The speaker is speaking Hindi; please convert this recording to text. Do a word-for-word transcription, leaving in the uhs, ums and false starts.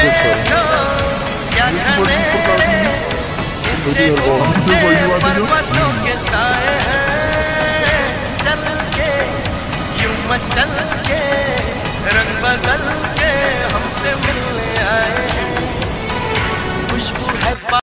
देखो क्या घने इनसे ऊंचे पर्वतों के साए हैं, चल के यूं मचल के रंग बदल के हमसे मिलने आए हैं। खुशबू है